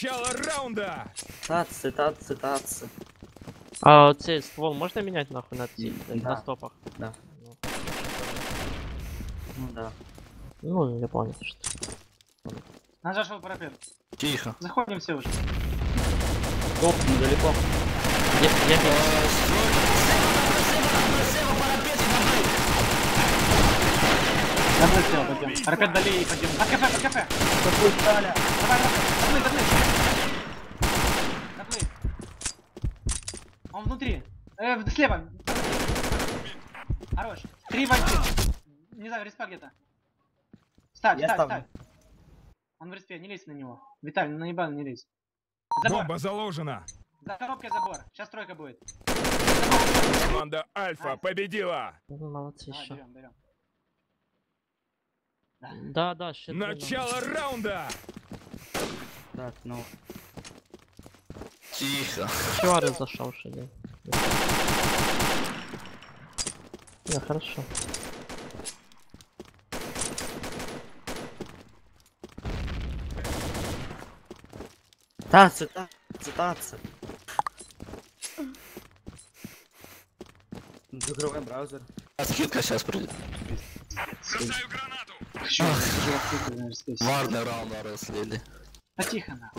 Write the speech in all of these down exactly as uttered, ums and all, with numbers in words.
Начало раунда! Татцы, татцы, татцы. А цей ствол можна міняти нахуй на ці Да. на стопах? Да. Ну, Ну да. ну я понял, что. Нас зашел парапет. Тихо. Заходим все уже. Топ недалеко. Я, я... Давай все, пойдем. Парапет дали и пойдем. Под кафе, под кафе. Какой Таля? Давай, давай. Доплыть, доплыть. Доплыть. Он внутри. Э, слева. Хорош. Три в один. Не знаю, респа где-то. Ставь, Я ставь, ставлю. ставь. Он в респе, не лезь на него. Виталий, на ебал не лезь. Забор. Бомба заложена! За коробкой забор. Сейчас тройка будет. Команда Альфа победила! Ну, молодцы Давай, еще. берем, берем. Да, да, щит. Начало раунда! Так, ну. Тихо. Чувары зашел, что ли? Да, хорошо. Татцы, татцы, татцы. Закрываем браузер. Скидка сейчас придет. Бросаю гранату! Чё, чуваки, ты, наверное, здесь. Варный раунд слили. А тихо нахуй.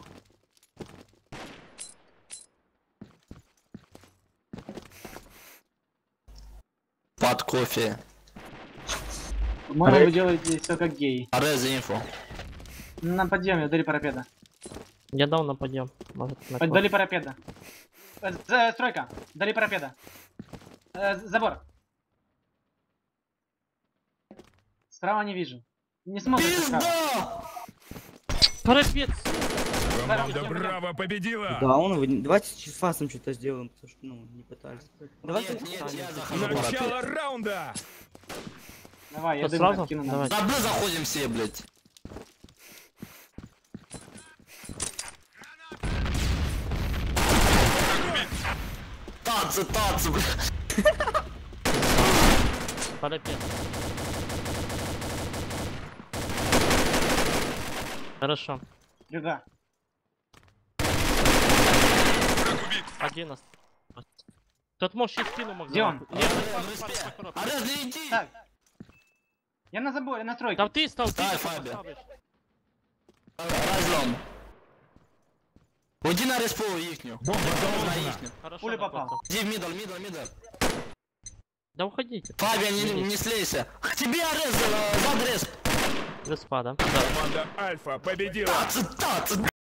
Под кофе. По-моему, вы делаете все как геи. Ареза инфо. На подъеме, дали парапеда. Я дал на подъем. Может, на Под- Дали парапеда. Э, за- Стройка. Дали парапеда. Э, Забор. Справа не вижу. Не смотрит справа. Пизда! Парапет! Команда Браво победила! Да, он вы... Давайте с фасом что-то сделаем, потому что, ну, не пытались. Давайте. Нет, нет, я захожу Начало парапет. раунда! Давай, я Что, дым сразу? кину на. Давай. Да мы заходим все, блядь. Танцы, танцы, блядь. Парапет. Хорошо. Юга. Один нас. Тот может и спину мог Где он? залапать. Нет, Он в респе. Арез, не иди. Так. Я на заборе, на стройке. там ты стал, ты Дай, стал, Фаби. поставишь. Разлом. Уйди на респу ихню. Бомба На заложена! ихню. Хорошо, Пуля на попал. потом. Иди в мидл, мидл, мидл. Да уходите. Фабия, не, не слейся. К тебе Арез, э, зад респ. Респа, да? Команда Альфа победила! Танцы, танцы.